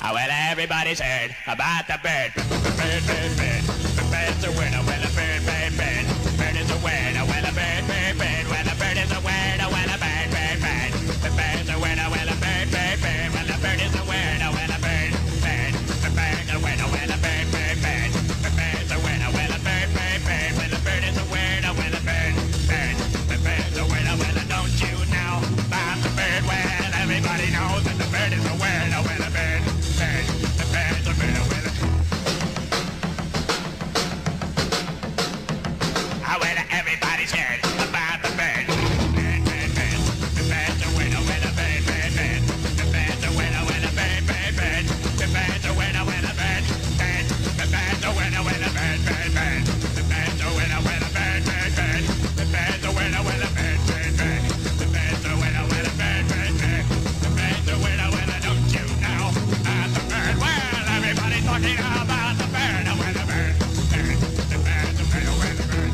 Well, everybody's heard about the bird. Bird, bird, bird. The bird's a winner. Well, a bird, bird, bird. Bird is a winner. Well, a bird, bird, bird. Well, a bird is a winner. Well, a bird, bird, bird. The bird's a winner. Well, a bird, bird, bird. Well, a bird is a winner. Well, a bird, bird. The bird's a winner. Well, a bird, bird, bird. The bird's a winner. Well, a bird, bird, bird. Well, a bird is a winner. Well, a bird, bird. The bird's a winner. Well, don't you know about the bird? Well, everybody knows that the bird is a winner. Well, a bird, bird. The bird's a winner. Well, everybody's heard about the bird. Bird, bird, bird. The bird's a winner. Well, a bird, bird, bird. The bird's a winner. Well, a bird, bird, bird. The bird's a winner. Well, a bird, bird. The bird's a winner. Well, a bird, bird, bird. The bird's a winner. Well, a bird, bird, bird. The bird's a winner. Well, a bird, bird, bird. The bird's a winner. Well, a bird, bird, bird. The bird's a winner. Well, don't you know about the bird? Well, everybody's talking about the bird. Well, the bird, bird. The bird's a winner. Well, the bird.